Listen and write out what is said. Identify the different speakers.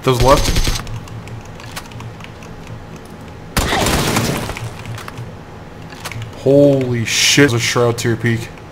Speaker 1: Those left. Holy shit, there's a shroud to your peak.